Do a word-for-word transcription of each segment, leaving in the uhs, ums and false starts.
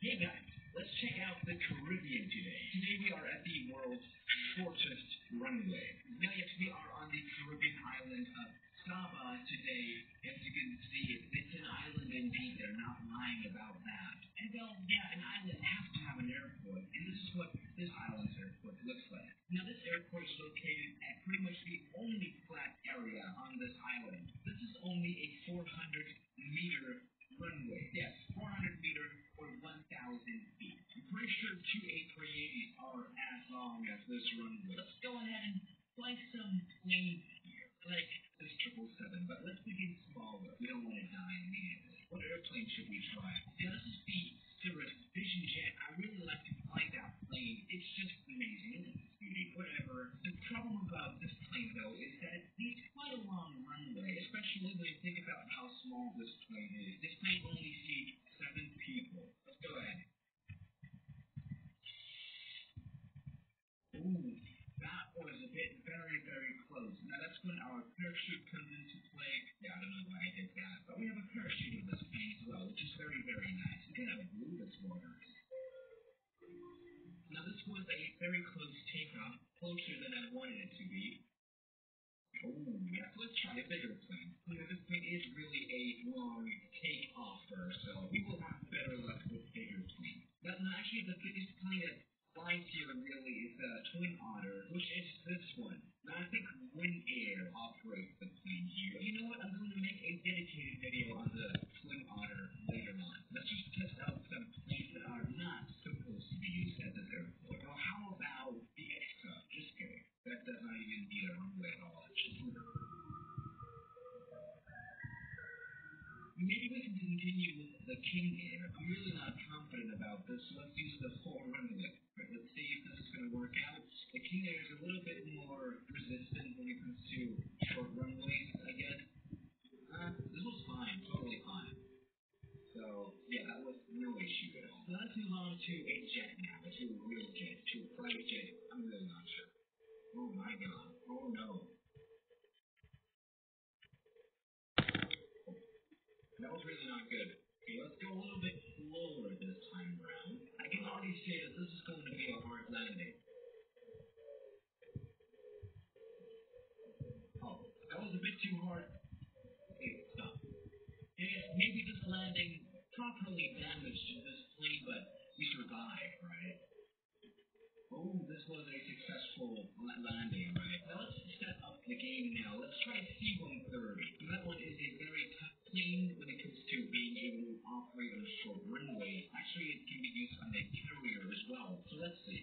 Yeah, guys, let's check out the Caribbean today. Today we are at the world's shortest runway. Now, yes, we are on the Caribbean island of Saba today. As you can see, it's an island indeed. They're not lying about that. And well, yeah, an island has to have an airport, and this is what this island's airport looks like. Now, this airport is located at pretty much the only flat area on this island. This is only a four hundred meter runway. Yes, four hundred meter or one thousand feet. I'm pretty sure two A three eighties are as long as this runway. Let's go ahead and fly some planes here, like this triple seven. But let's begin smaller. We don't want to die immediately. What airplane should we try? Yeah, this is the Cirrus Vision Jet. I really like to fly that plane. It's just amazing. It's beauty, whatever. The problem about this plane, though, is that it needs quite a long runway, especially when you think about how small this plane is. This plane only seats seven people. Let's go ahead. Ooh, that was a bit very, very close. Now that's when our parachute comes into play. Yeah, I don't know why I did that, but we have a parachute in this plane as well, which is very, very nice. We can have a blue this water. Now this was a very close takeoff, closer than I wanted it to be. Oh, yeah, let's try a bigger plane. You know, this plane is really a long takeoffer, so we will have better luck with bigger planes. But no, actually, the biggest plane that flies here really is the Twin Otter, which is this one. Now, I think Win Air operates the plane here. You know what? I'm going to make a dedicated video on the Twin Otter later on. Let's just test out some planes that are not supposed to be used at this airport. Now, how about the Extra? Just kidding. That does not even need a runway at all. Maybe we can continue with the King Air. I'm really not confident about this, so let's use the full runway. Right, let's see if this is going to work out. The King Air is a little bit more resistant when it comes to short runways, I guess. Uh, this was fine, totally fine. So, yeah, that was no issue at all. Now let's move on to a jet now, to a real jet, to a private jet. I'm really not sure. Oh my god. Oh no. That was really not good. Okay, let's go a little bit slower this time around. I can already say that this is going to be a hard landing. Oh, that was a bit too hard. Okay, stop. Yes, maybe this landing properly damaged this plane, but we survived, right? Oh, this was a successful landing, right? Now let's step up the game now. Let's try C one thirty. That one is a very tough plane when it comes to being able to operate on a short runway. Actually, it can be used on a carrier as well. So let's see.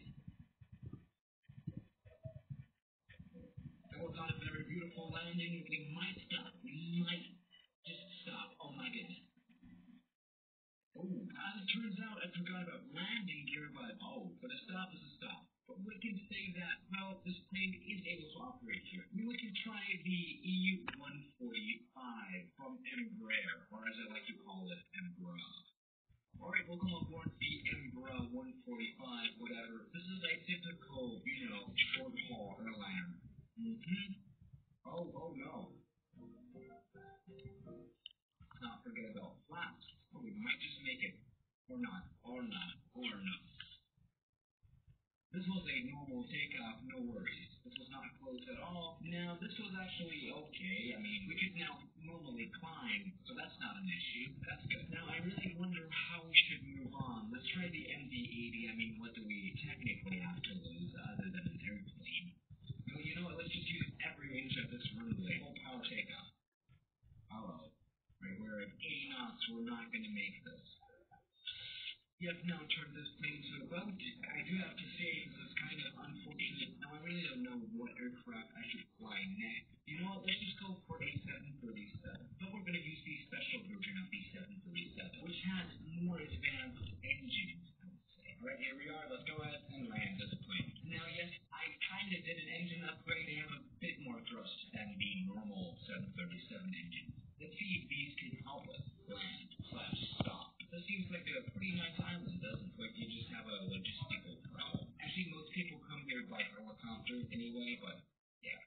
That was not a very beautiful landing. We might stop. We might just stop. Oh my goodness. Oh, as it turns out, I forgot about landing gear, but oh, but a stop is a stop. But we can say that, well, this plane is able to operate here. I mean, we can try the E U one forty-five from Embraer, or as I like to call it, Embraer. Alright, we'll come aboard the Embraer one forty-five, whatever. This is a typical, you know, short-haul airliner. Mm-hmm. Oh, oh no. Let's not forget about flaps. Oh, we might just make it. Or not. Or not. Or no. This was a normal takeoff, no worries. This was not close at all. Now, this was actually okay. I mean, we could now normally climb, so that's not an issue. That's good. Now, I really wonder how we should move on. Let's try the M D eighty. I mean, what do we technically have to lose other than an airplane? Well, you know what? Let's just use every inch of this runway. Full power takeoff. Hello. Right, we're at eighty knots. We're not going to make this. You have now turned this plane to a boat. I do have to say this is kind of unfortunate. Now I really don't know what aircraft I should fly next. You know what? Let's just go for a seven thirty-seven. But we're going to use the special version of the seven thirty-seven, which has more advanced engines, I would say. Alright, here we are. Let's go ahead and land this plane. Now, yes, I kind of did an engine upgrade. They have a bit more thrust than the normal seven thirty-seven engine. Let's see if these can help us land slash stop. This seems like a pretty nice island, doesn't it? Like you just have a logistical problem. Actually, most people come here by helicopter anyway, but yeah.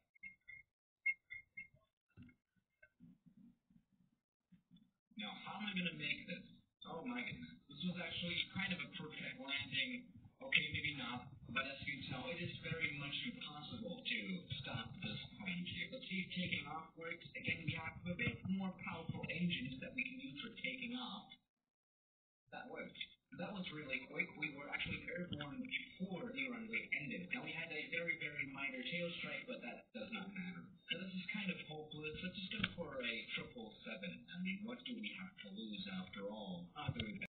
Now, how am I going to make this? Oh my goodness. This was actually kind of a perfect landing. Okay, maybe not, but as you can tell, it is very much impossible to stop this plane here. Let's see if taking off works. Again, we have a bit more powerful engines that we can use for taking off. That worked. That was really quick. We were actually airborne before the runway ended. Now we had a very, very minor tail strike, but that does not matter. So this is kind of hopeless. Let's just go for a triple seven. I mean, what do we have to lose after all? Other than